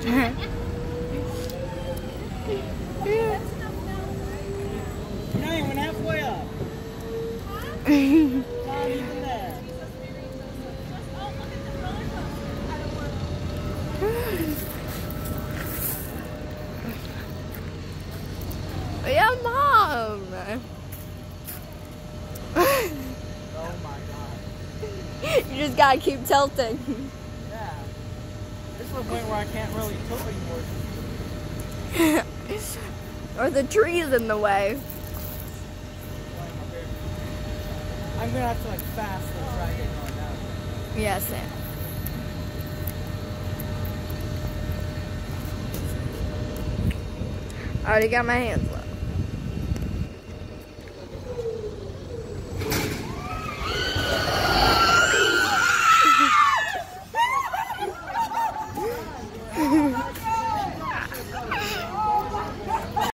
You're not even halfway up. Not even there. Yeah, Mom. Oh my God. You just gotta keep tilting. Yeah. This is the point where I can't really tilt anymore. Or the tree's in the way. I'm gonna have to like fast and try getting on down. Yeah, Sam. I already got my hands on.